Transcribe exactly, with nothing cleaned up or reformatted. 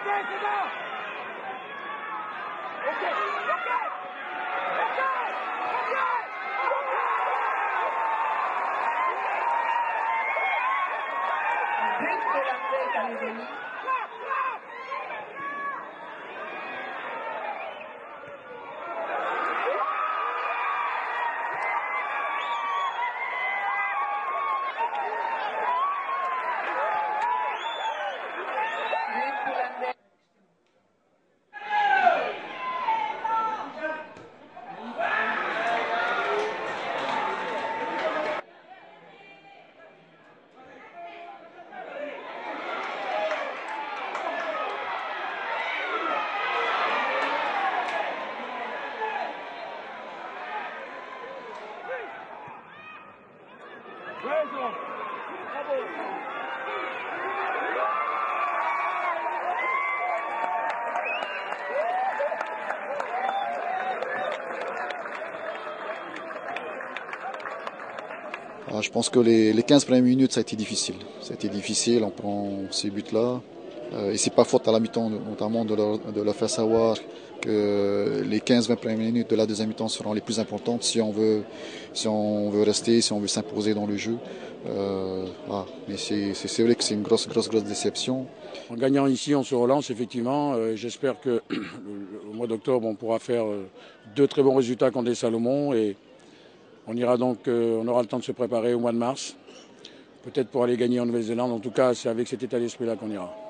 Ah, je pense que les, les quinze premières minutes, ça a été difficile. Ça a été difficile, on prend ces buts-là. Euh, et c'est pas faute à la mi-temps, notamment de leur, de leur faire savoir que les quinze vingt premières minutes de la deuxième mi-temps seront les plus importantes si on veut, si on veut rester, si on veut s'imposer dans le jeu. Euh, voilà. Mais c'est vrai que c'est une grosse, grosse, grosse déception. En gagnant ici, on se relance effectivement. Euh, J'espère que au mois d'octobre, on pourra faire euh, deux très bons résultats contre les Salomon. Et on ira donc, euh, on aura le temps de se préparer au mois de mars. Peut-être pour aller gagner en Nouvelle-Zélande. En tout cas, c'est avec cet état d'esprit-là qu'on ira.